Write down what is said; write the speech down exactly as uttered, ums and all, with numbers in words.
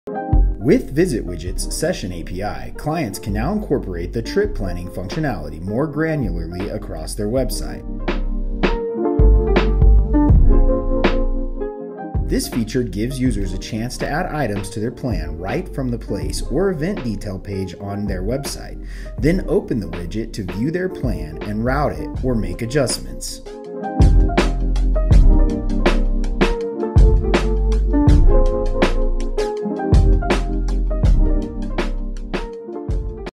With Visit Widget's Session A P I, clients can now incorporate the trip planning functionality more granularly across their website. This feature gives users a chance to add items to their plan right from the place or event detail page on their website, then open the widget to view their plan and route it or make adjustments.